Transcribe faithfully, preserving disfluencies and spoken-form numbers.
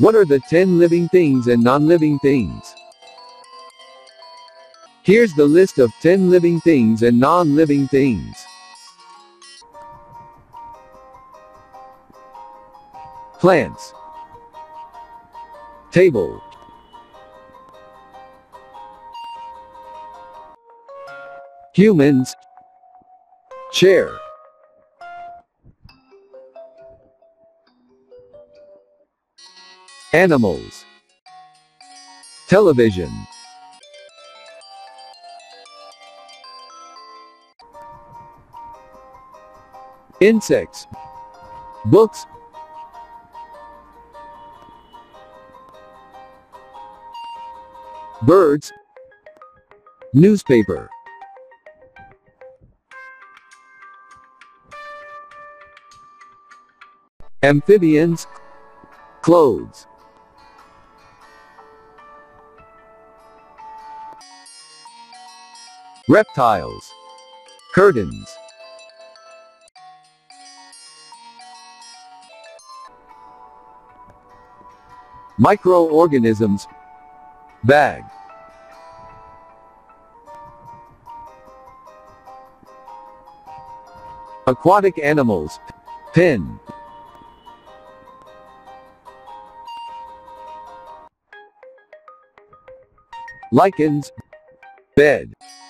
What are the ten living things and non-living things? Here's the list of ten living things and non-living things. Plants. Table. Humans. Chair. Animals. Television. Insects. Books. Birds. Newspaper. Amphibians. Clothes. Reptiles. Curtains. Microorganisms. Bag. Aquatic animals. Pen. Lichens. Bed.